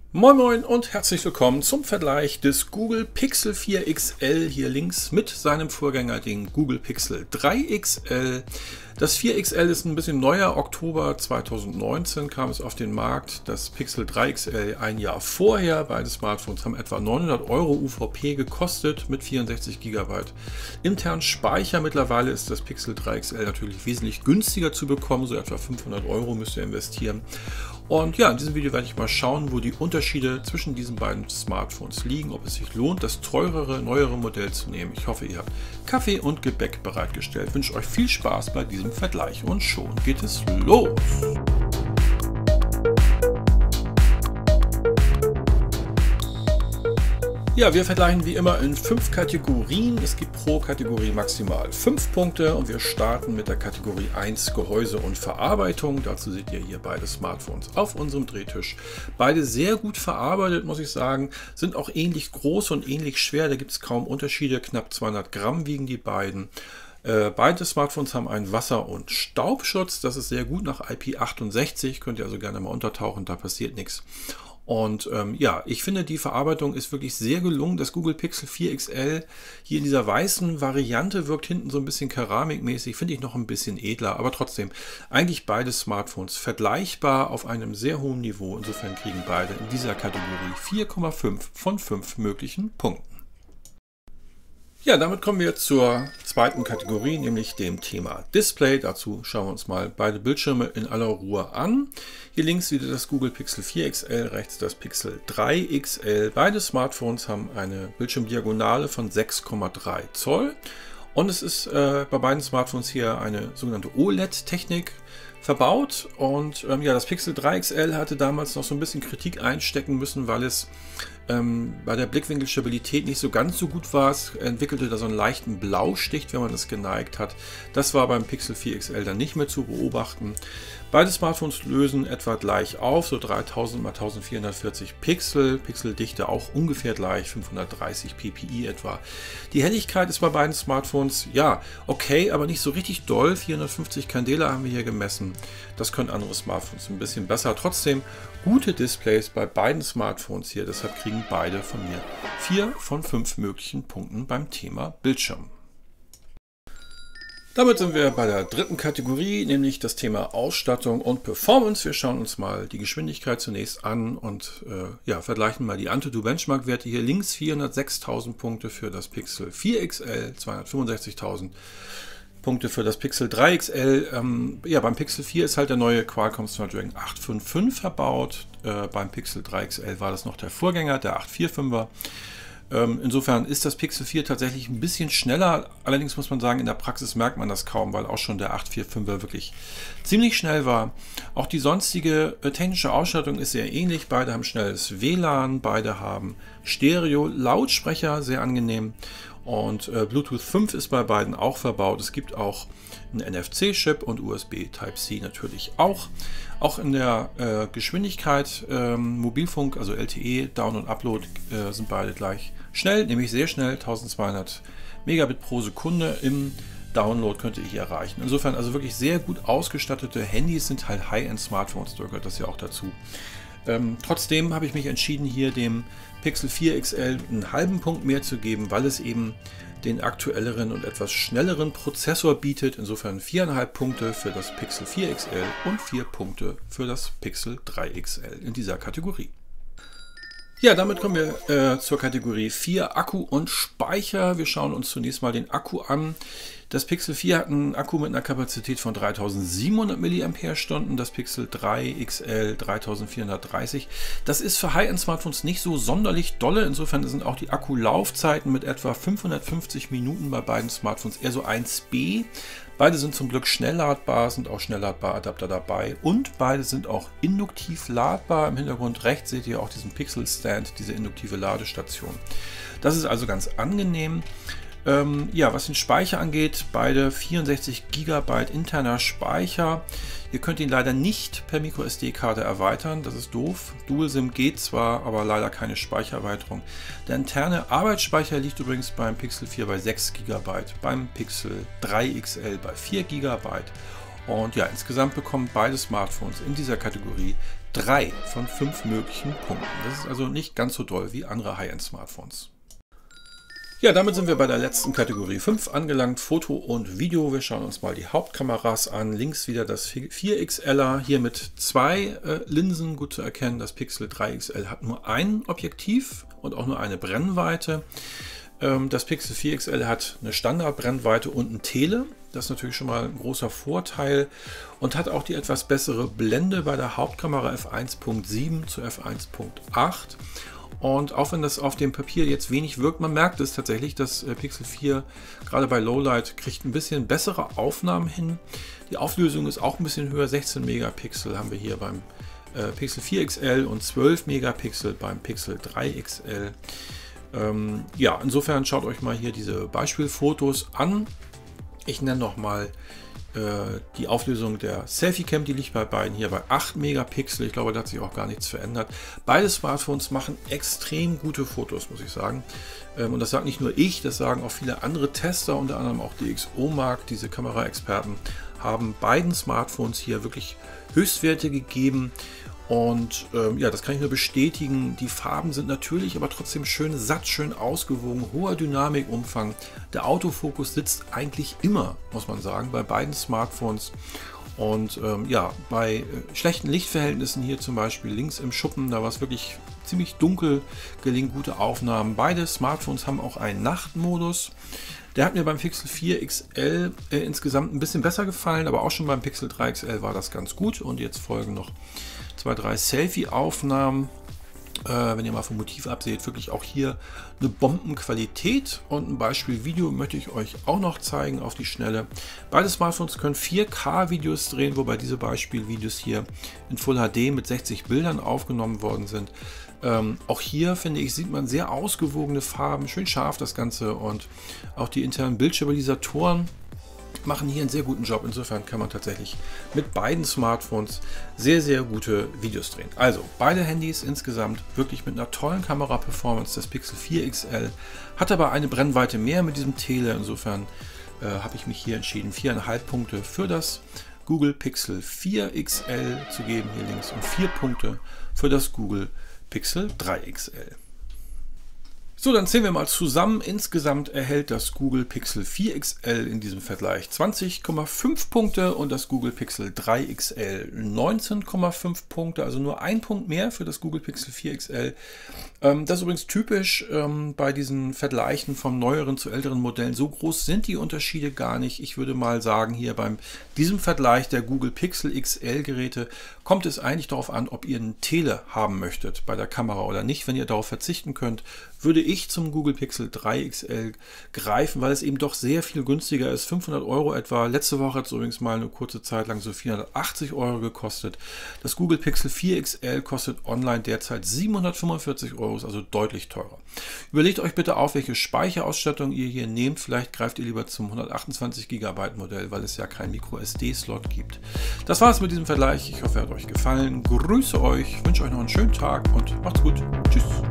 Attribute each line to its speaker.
Speaker 1: Moin Moin und herzlich willkommen zum Vergleich des Google Pixel 4 XL hier links mit seinem Vorgänger, den Google Pixel 3 XL. Das 4 XL ist ein bisschen neuer, Oktober 2019 kam es auf den Markt. Das Pixel 3 XL ein Jahr vorher. Beide Smartphones haben etwa 900 Euro UVP gekostet mit 64 GB internen Speicher. Mittlerweile ist das Pixel 3 XL natürlich wesentlich günstiger zu bekommen, so etwa 500 Euro müsst ihr investieren. Und ja, in diesem Video werde ich mal schauen, wo die Unterschiede zwischen diesen beiden Smartphones liegen, ob es sich lohnt, das teurere, neuere Modell zu nehmen. Ich hoffe, ihr habt Kaffee und Gebäck bereitgestellt. Ich wünsche euch viel Spaß bei diesem Vergleich und schon geht es los. Ja, wir vergleichen wie immer in 5 Kategorien. Es gibt pro Kategorie maximal 5 Punkte und wir starten mit der Kategorie 1 Gehäuse und Verarbeitung. Dazu seht ihr hier beide Smartphones auf unserem Drehtisch. Beide sehr gut verarbeitet, muss ich sagen, sind auch ähnlich groß und ähnlich schwer. Da gibt es kaum Unterschiede, knapp 200 Gramm wiegen die beiden. Beide Smartphones haben einen Wasser- und Staubschutz. Das ist sehr gut nach IP68. Könnt ihr also gerne mal untertauchen, da passiert nichts. Und ja, ich finde, die Verarbeitung ist wirklich sehr gelungen. Das Google Pixel 4 XL hier in dieser weißen Variante wirkt hinten so ein bisschen keramikmäßig, finde ich noch ein bisschen edler, aber trotzdem eigentlich beide Smartphones vergleichbar auf einem sehr hohen Niveau. Insofern kriegen beide in dieser Kategorie 4,5 von 5 möglichen Punkten. Ja, damit kommen wir zur zweiten Kategorie, nämlich dem Thema Display. Dazu schauen wir uns mal beide Bildschirme in aller Ruhe an. Hier links wieder das Google Pixel 4 XL, rechts das Pixel 3 XL. Beide Smartphones haben eine Bildschirmdiagonale von 6,3 Zoll. Und es ist bei beiden Smartphones hier eine sogenannte OLED-Technik verbaut. Und ja, das Pixel 3 XL hatte damals noch so ein bisschen Kritik einstecken müssen, weil es bei der Blickwinkelstabilität nicht so ganz so gut war. Es entwickelte da so einen leichten Blaustich, wenn man es geneigt hat. Das war beim Pixel 4 XL dann nicht mehr zu beobachten. Beide Smartphones lösen etwa gleich auf, so 3000 x 1440 Pixel. Pixeldichte auch ungefähr gleich, 530 ppi etwa. Die Helligkeit ist bei beiden Smartphones, ja, okay, aber nicht so richtig doll. 450 Candela haben wir hier gemessen. Das können andere Smartphones ein bisschen besser. Trotzdem gute Displays bei beiden Smartphones hier. Deshalb kriegen beide von mir 4 von 5 möglichen Punkten beim Thema Bildschirm. Damit sind wir bei der dritten Kategorie, nämlich das Thema Ausstattung und Performance. Wir schauen uns mal die Geschwindigkeit zunächst an und ja, vergleichen mal die Antutu-Benchmark-Werte. Hier links 406.000 Punkte für das Pixel 4 XL, 265.000 Punkte für das Pixel 3 XL. Ja, beim Pixel 4 ist halt der neue Qualcomm Snapdragon 855 verbaut. Beim Pixel 3 XL war das noch der Vorgänger, der 845er. Insofern ist das Pixel 4 tatsächlich ein bisschen schneller. Allerdings muss man sagen, in der Praxis merkt man das kaum, weil auch schon der 845er wirklich ziemlich schnell war. Auch die sonstige technische Ausstattung ist sehr ähnlich. Beide haben schnelles WLAN, beide haben Stereo-Lautsprecher, sehr angenehm. Und Bluetooth 5 ist bei beiden auch verbaut. Es gibt auch einen NFC-Chip und USB Type-C natürlich auch. Auch in der Geschwindigkeit Mobilfunk, also LTE, Down- und Upload sind beide gleich schnell, nämlich sehr schnell, 1200 Megabit pro Sekunde im Download könnt ihr hier erreichen. Insofern also wirklich sehr gut ausgestattete Handys, sind halt High-End-Smartphones, da gehört das ja auch dazu. Trotzdem habe ich mich entschieden, hier dem Pixel 4 XL einen halben Punkt mehr zu geben, weil es eben den aktuelleren und etwas schnelleren Prozessor bietet. Insofern 4,5 Punkte für das Pixel 4 XL und 4 Punkte für das Pixel 3 XL in dieser Kategorie. Ja, damit kommen wir zur Kategorie 4 Akku und Speicher. Wir schauen uns zunächst mal den Akku an. Das Pixel 4 hat einen Akku mit einer Kapazität von 3700 mAh, das Pixel 3 XL 3430. Das ist für High-End-Smartphones nicht so sonderlich dolle. Insofern sind auch die Akkulaufzeiten mit etwa 550 Minuten bei beiden Smartphones eher so 1B. Beide sind zum Glück schnellladbar, sind auch schnellladbare Adapter dabei und beide sind auch induktiv ladbar. Im Hintergrund rechts seht ihr auch diesen Pixel Stand, diese induktive Ladestation. Das ist also ganz angenehm. Ja, was den Speicher angeht, beide 64 GB interner Speicher. Ihr könnt ihn leider nicht per MicroSD-Karte erweitern, das ist doof. Dual-SIM geht zwar, aber leider keine Speichererweiterung. Der interne Arbeitsspeicher liegt übrigens beim Pixel 4 bei 6 GB, beim Pixel 3 XL bei 4 GB. Und ja, insgesamt bekommen beide Smartphones in dieser Kategorie 3 von 5 möglichen Punkten. Das ist also nicht ganz so doll wie andere High-End-Smartphones. Ja, damit sind wir bei der letzten Kategorie 5 angelangt, Foto und Video. Wir schauen uns mal die Hauptkameras an. Links wieder das 4XLer, hier mit 2 Linsen, gut zu erkennen. Das Pixel 3XL hat nur ein Objektiv und auch nur eine Brennweite. Das Pixel 4XL hat eine Standardbrennweite und ein Tele. Das ist natürlich schon mal ein großer Vorteil und hat auch die etwas bessere Blende bei der Hauptkamera f1.7 zu f1.8. Und auch wenn das auf dem Papier jetzt wenig wirkt, man merkt es tatsächlich, dass Pixel 4 gerade bei Lowlight kriegt ein bisschen bessere Aufnahmen hin. Die Auflösung ist auch ein bisschen höher, 16 Megapixel haben wir hier beim Pixel 4XL und 12 Megapixel beim Pixel 3XL. Ja, insofern schaut euch mal hier diese Beispielfotos an. Ich nenne noch mal die Auflösung der Selfie-Cam, die liegt bei beiden hier bei 8 Megapixel. Ich glaube, da hat sich auch gar nichts verändert. Beide Smartphones machen extrem gute Fotos, muss ich sagen. Und das sagt nicht nur ich, das sagen auch viele andere Tester, unter anderem auch DxOMark, diese Kameraexperten, haben beiden Smartphones hier wirklich Höchstwerte gegeben. Und ja, das kann ich nur bestätigen. Die Farben sind natürlich, aber trotzdem schön satt, schön ausgewogen, hoher Dynamikumfang. Der Autofokus sitzt eigentlich immer, muss man sagen, bei beiden Smartphones. Und ja, bei schlechten Lichtverhältnissen hier zum Beispiel links im Schuppen, da war es wirklich ziemlich dunkel, gelingen gute Aufnahmen. Beide Smartphones haben auch einen Nachtmodus. Der hat mir beim Pixel 4 XL insgesamt ein bisschen besser gefallen, aber auch schon beim Pixel 3 XL war das ganz gut. Und jetzt folgen noch 2, 3 Selfie-Aufnahmen. Wenn ihr mal vom Motiv abseht, wirklich auch hier eine Bombenqualität. Und ein Beispiel-Video möchte ich euch auch noch zeigen auf die Schnelle. Beide Smartphones können 4K-Videos drehen, wobei diese Beispielvideos hier in Full HD mit 60 Bildern aufgenommen worden sind. Auch hier, finde ich, sieht man sehr ausgewogene Farben, schön scharf das Ganze und auch die internen Bildstabilisatoren machen hier einen sehr guten Job. Insofern kann man tatsächlich mit beiden Smartphones sehr, sehr gute Videos drehen. Also beide Handys insgesamt wirklich mit einer tollen Kamera-Performance. Das Pixel 4 XL hat aber eine Brennweite mehr mit diesem Tele. Insofern habe ich mich hier entschieden, 4,5 Punkte für das Google Pixel 4 XL zu geben, hier links, und 4 Punkte für das Google Pixel 3 XL. So, dann zählen wir mal zusammen. Insgesamt erhält das Google Pixel 4 XL in diesem Vergleich 20,5 Punkte und das Google Pixel 3 XL 19,5 Punkte, also nur ein Punkt mehr für das Google Pixel 4 XL. Das ist übrigens typisch bei diesen Vergleichen von neueren zu älteren Modellen. So groß sind die Unterschiede gar nicht. Ich würde mal sagen, hier bei diesem Vergleich der Google Pixel XL Geräte kommt es eigentlich darauf an, ob ihr einen Tele haben möchtet bei der Kamera oder nicht. Wenn ihr darauf verzichten könnt, würde ich zum Google Pixel 3 XL greifen, weil es eben doch sehr viel günstiger ist. 500 € etwa. Letzte Woche hat es übrigens mal eine kurze Zeit lang so 480 € gekostet. Das Google Pixel 4 XL kostet online derzeit 745 €, also deutlich teurer. Überlegt euch bitte auf, welche Speicherausstattung ihr hier nehmt. Vielleicht greift ihr lieber zum 128 GB Modell, weil es ja keinen Micro-SD-Slot gibt. Das war es mit diesem Vergleich. Ich hoffe, er hat euch gefallen. Grüße euch, wünsche euch noch einen schönen Tag und macht's gut. Tschüss.